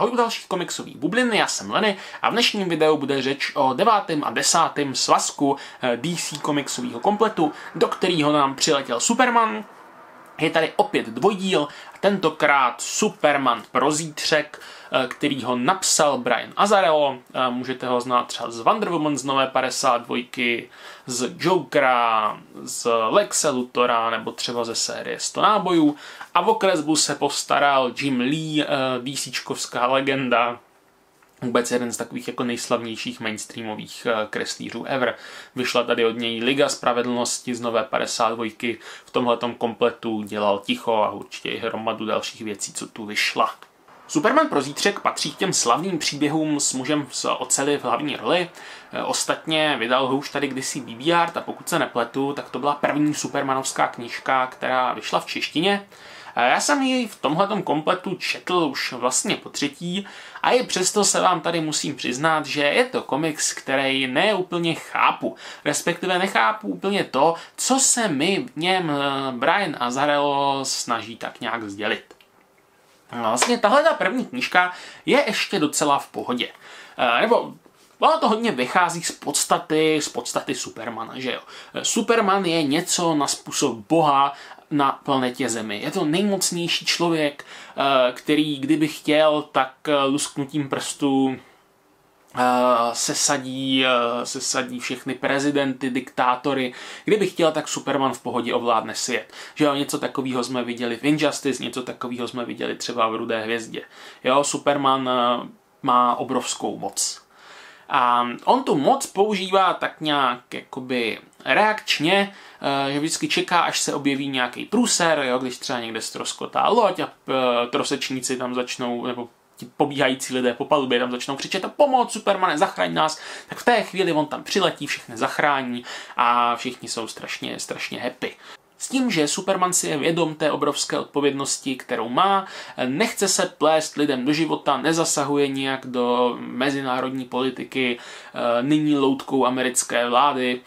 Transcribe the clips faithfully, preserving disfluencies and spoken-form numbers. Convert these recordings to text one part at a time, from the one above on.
Ahoj u dalších komiksových bublin, já jsem Lenny a v dnešním videu bude řeč o devátém a desátém svazku D C komiksového kompletu, do kterého nám přiletěl Superman. Je tady opět dvojdíl, tentokrát Superman pro zítřek, který ho napsal Brian Azzarello. Můžete ho znát třeba z Wonder Woman z nové padesát dva, z Jokera, z Lexe Luthora nebo třeba ze série sto nábojů. A o kresbu se postaral Jim Lee, DCčkovská legenda. Vůbec jeden z takových jako nejslavnějších mainstreamových kreslířů ever. Vyšla tady od něj Liga spravedlnosti z nové padesát dva. V tomhletom kompletu dělal ticho a určitě i hromadu dalších věcí, co tu vyšla. Superman pro zítřek patří k těm slavným příběhům s mužem z oceli v hlavní roli. Ostatně vydal ho už tady kdysi B B Art a pokud se nepletu, tak to byla první supermanovská knížka, která vyšla v češtině. Já jsem ji v tomhletom kompletu četl už vlastně po třetí a i přesto se vám tady musím přiznat, že je to komiks, který ne úplně chápu. Respektive nechápu úplně to, co se mi v něm Brian Azzarello snaží tak nějak sdělit. Vlastně tahle ta první knížka je ještě docela v pohodě. Nebo ono to hodně vychází z podstaty, z podstaty Supermana, že jo. Superman je něco na způsob Boha na planetě Zemi. Je to nejmocnější člověk, který kdyby chtěl, tak lusknutím prstů sesadí, sesadí všechny prezidenty, diktátory. Kdyby chtěl, tak Superman v pohodě ovládne svět. Že jo, něco takového jsme viděli v Injustice, něco takového jsme viděli třeba v Rudé hvězdě. Jo, Superman má obrovskou moc. A on tu moc používá tak nějak jakoby reakčně, že vždycky čeká, až se objeví nějaký průser, jo, když třeba někde ztroskotá loď a trosečníci tam začnou, nebo ti pobíhající lidé po palubě tam začnou křičet a pomoc, Supermane, zachraň nás, tak v té chvíli on tam přiletí, všechny zachrání a všichni jsou strašně, strašně happy. S tím, že Superman si je vědom té obrovské odpovědnosti, kterou má, nechce se plést lidem do života, nezasahuje nijak do mezinárodní politiky, není loutkou americké vlády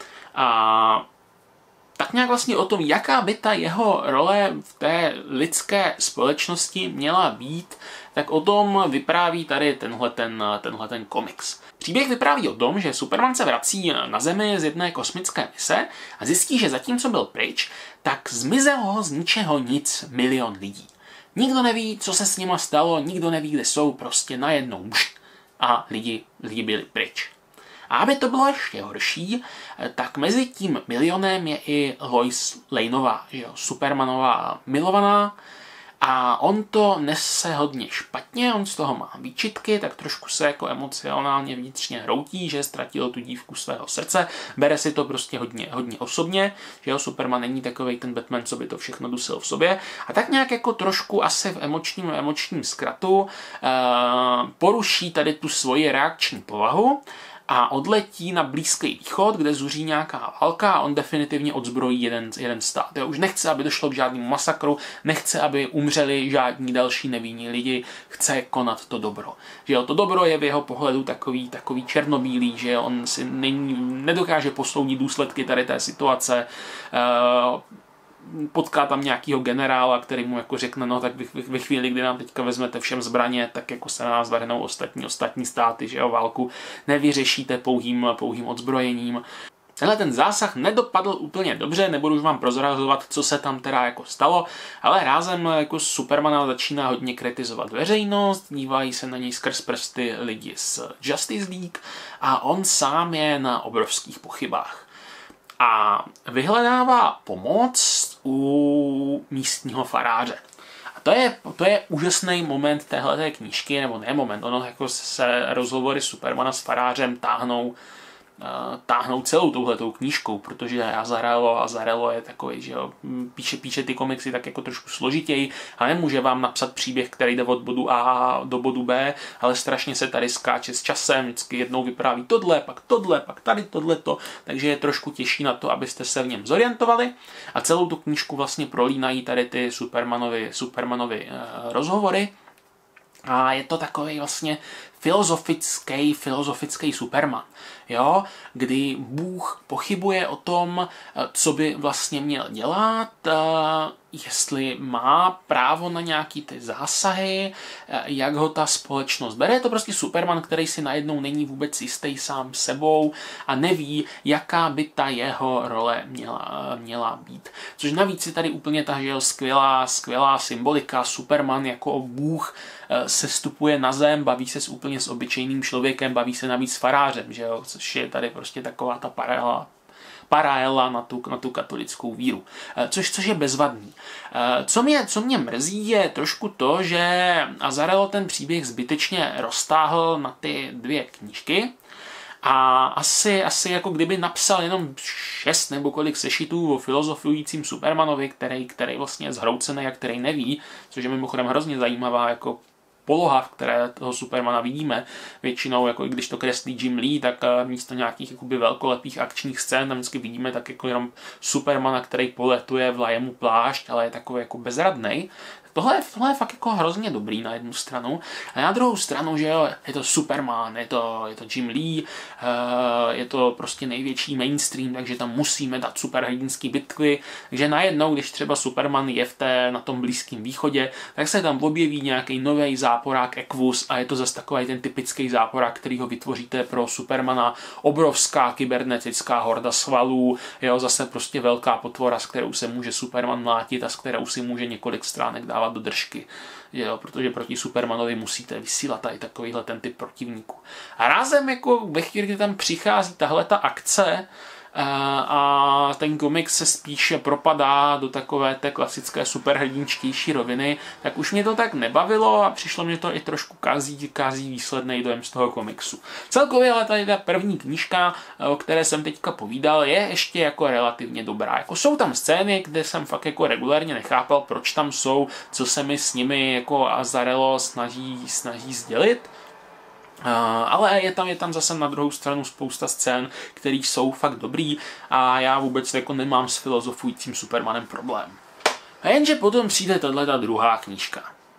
a tak nějak vlastně o tom, jaká by ta jeho role v té lidské společnosti měla být, tak o tom vypráví tady tenhle ten, tenhle ten komiks. Příběh vypráví o tom, že Superman se vrací na Zemi z jedné kosmické mise a zjistí, že zatímco byl pryč, tak zmizelo z ničeho nic milion lidí. Nikdo neví, co se s nima stalo, nikdo neví, kde jsou, prostě najednou a lidi, lidi byli pryč. A aby to bylo ještě horší, tak mezi tím milionem je i Lois Laneová, že jo, Supermanová milovaná, a on to nese hodně špatně, on z toho má výčitky, tak trošku se jako emocionálně vnitřně hroutí, že ztratil tu dívku svého srdce, bere si to prostě hodně, hodně osobně, že jo, Superman není takovej ten Batman, co by to všechno dusil v sobě, a tak nějak jako trošku asi v emočním, emočním zkratu uh, poruší tady tu svoji reakční povahu a odletí na Blízký východ, kde zuří nějaká válka a on definitivně odzbrojí jeden, jeden stát. Jo, už nechce, aby došlo k žádnému masakru, nechce, aby umřeli žádní další nevinní lidi, chce konat to dobro. Že jo, to dobro je v jeho pohledu takový, takový černobílý, že on si není, nedokáže posoudit důsledky tady té situace, uh, potká tam nějakýho generála, který mu jako řekne, no tak ve chvíli, kdy nám teďka vezmete všem zbraně, tak jako se na nás vrhnou ostatní, ostatní státy, že jo, válku nevyřešíte pouhým, pouhým odzbrojením. Tenhle ten zásah nedopadl úplně dobře, nebudu už vám prozrazovat, co se tam teda jako stalo, ale rázem jako Supermana začíná hodně kritizovat veřejnost, dívají se na něj skrz prsty lidi z Justice League a on sám je na obrovských pochybách. A vyhledává pomoc u místního faráře. A to je, to je úžasný moment téhleté knížky, nebo ne moment, ono jako se rozhovory Supermana s farářem táhnou, uh, táhnou celou touhletou knížkou, protože Azzarello, Azzarello je takový, že jo, píše, píše ty komiksy tak jako trošku složitěji a nemůže vám napsat příběh, který jde od bodu A do bodu B, ale strašně se tady skáče s časem, vždycky jednou vypráví tohle, pak tohle, pak tady tohleto, takže je trošku těžší na to, abyste se v něm zorientovali a celou tu knížku vlastně prolínají tady ty Supermanovy, Supermanovy uh, rozhovory. A je to takový vlastně filozofický, filozofický Superman, jo? Kdy Bůh pochybuje o tom, co by vlastně měl dělat, jestli má právo na nějaký ty zásahy, jak ho ta společnost bere. Je to prostě Superman, který si najednou není vůbec jistý sám sebou a neví, jaká by ta jeho role měla, měla být. Což navíc je tady úplně ta, že jo, skvělá, skvělá symbolika. Superman jako bůh se stupuje na zem, baví se s úplně s obyčejným člověkem, baví se navíc s farářem, že jo, což je tady prostě taková ta paralela paralela na tu, na tu katolickou víru, což, což je bezvadný. Co mě, co mě mrzí, je trošku to, že Azzarello ten příběh zbytečně roztáhl na ty dvě knížky a asi, asi jako kdyby napsal jenom šest nebo kolik sešitů o filozofujícím Supermanovi, který, který vlastně je zhroucený a který neví, což je mimochodem hrozně zajímavá jako poloha, v které toho Supermana vidíme. Většinou, jako když to kreslí Jim Lee, tak místo nějakých jakoby velkolepých akčních scén tam vždycky vidíme tak jako jenom Supermana, který poletuje, vlaje mu plášť, ale je takový jako bezradnej. Tohle, tohle je fakt jako hrozně dobrý na jednu stranu. A na druhou stranu, že jo, je to Superman, je to, je to Jim Lee, je to prostě největší mainstream, takže tam musíme dát superhrdinský bitvy. Takže najednou, když třeba Superman je v té, na tom Blízkém východě, tak se tam objeví nějaký nový záporák Equus a je to zase takový ten typický záporák, který ho vytvoříte pro Supermana. Obrovská kybernetická horda svalů, jo, zase prostě velká potvora, s kterou se může Superman mlátit a s kterou si může několik stránek dávat do držky, jo, protože proti Supermanovi musíte vysílat tady takovýhle ten typ protivníků. A rázem jako ve chvíli, kdy tam přichází tahle ta akce a ten komiks se spíše propadá do takové té klasické superhrdinčtější roviny, tak už mě to tak nebavilo a přišlo mě to i trošku kazí, kazí výsledný dojem z toho komiksu. Celkově ale tady ta první knížka, o které jsem teďka povídal, je ještě jako relativně dobrá. Jako jsou tam scény, kde jsem fakt jako regulérně nechápal, proč tam jsou, co se mi s nimi jako Azzarello snaží, snaží sdělit. Uh, ale je tam, je tam zase na druhou stranu spousta scén, které jsou fakt dobrý a já vůbec jako nemám s filozofujícím Supermanem problém. A jenže potom přijde tato druhá knížka.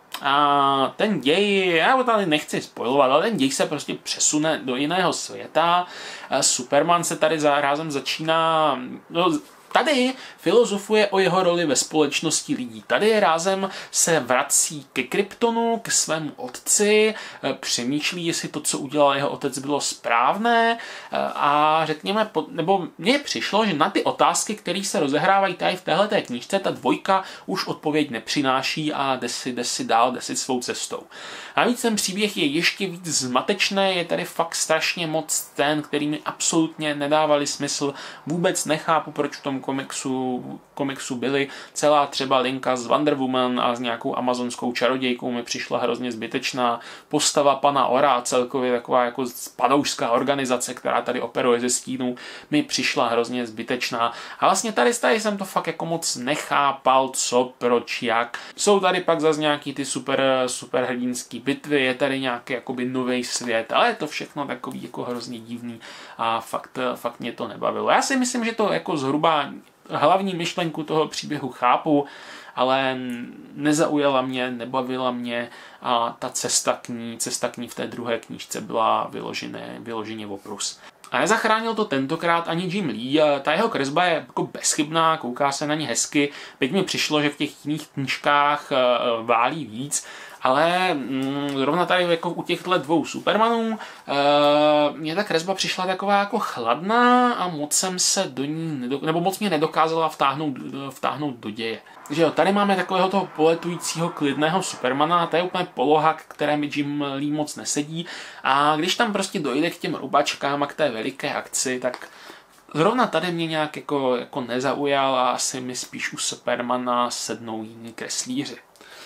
A ten děj, já ho tady nechci spojovat, ale ten děj se prostě přesune do jiného světa. Superman se tady rázem začíná... No, tady filozofuje o jeho roli ve společnosti lidí. Tady rázem se vrací ke Kryptonu, k svému otci, přemýšlí, jestli to, co udělal jeho otec, bylo správné a řekněme, nebo mně přišlo, že na ty otázky, které se rozehrávají tady v téhleté knížce, ta dvojka už odpověď nepřináší a jde si, jde si dál, jde si svou cestou. Navíc ten příběh je ještě víc zmatečný, je tady fakt strašně moc scén, který mi absolutně nedávali smysl, vůbec nechápu, proč v tom komiksu, komiksu byly. Celá třeba linka s Wonder Woman a s nějakou amazonskou čarodějkou mi přišla hrozně zbytečná. Postava pana Ora, celkově taková jako spadoušská organizace, která tady operuje ze stínů, mi přišla hrozně zbytečná. A vlastně tady, tady jsem to fakt jako moc nechápal, co, proč, jak. Jsou tady pak zase nějaký ty super, superhrdinský bitvy, je tady nějaký jakoby nový svět, ale je to všechno takový jako hrozně divný a fakt, fakt mě to nebavilo. Já si myslím, že to jako zhruba hlavní myšlenku toho příběhu chápu, ale nezaujala mě, nebavila mě a ta cesta k ní, cesta k ní v té druhé knížce byla vyloženě, vyloženě oprus. A nezachránil to tentokrát ani Jim Lee, ta jeho kresba je jako bezchybná, kouká se na ní hezky, teď mi přišlo, že v těch jiných knížkách válí víc, ale mm, zrovna tady jako u těchto dvou Supermanů e, mě ta kresba přišla taková jako chladná a moc jsem se do ní, nedok- nebo moc mě nedokázala vtáhnout, vtáhnout do děje. Takže jo, tady máme takového toho poletujícího klidného Supermana, to je úplně poloha, které mi Jim Lee moc nesedí a když tam prostě dojde k těm rubačkám a k té veliké akci, tak zrovna tady mě nějak jako, jako nezaujal a asi mi spíš u Supermana sednou jiní kreslíři.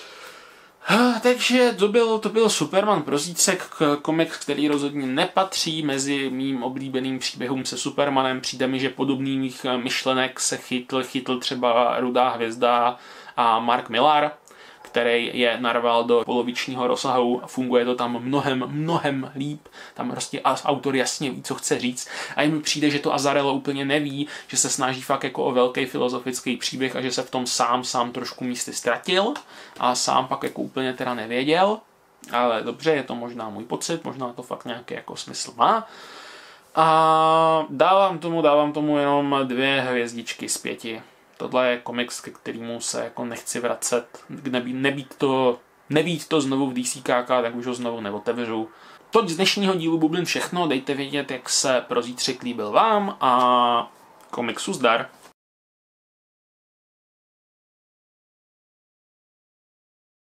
Takže to byl, to byl Superman pro zítřek, komiks, který rozhodně nepatří mezi mým oblíbeným příběhům se Supermanem. Přijde mi, že podobných myšlenek se chytl, chytl třeba Rudá hvězda a Mark Millar, který je narval do polovičního rozsahu. Funguje to tam mnohem, mnohem líp. Tam prostě autor jasně ví, co chce říct. A jim přijde, že to Azzarello úplně neví, že se snaží fakt jako o velký filozofický příběh a že se v tom sám, sám trošku místy ztratil a sám pak jako úplně teda nevěděl. Ale dobře, je to možná můj pocit, možná to fakt nějaký jako smysl má. A dávám tomu, dávám tomu jenom dvě hvězdičky z pěti. Tohle je komiks, ke kterému se jako nechci vracet, nebýt, nebýt to, nebýt to znovu v D C K K, tak už ho znovu neotevřu. Toť z dnešního dílu Bublin všechno, dejte vědět, jak se pro zítřek líbil vám a komiksu zdar.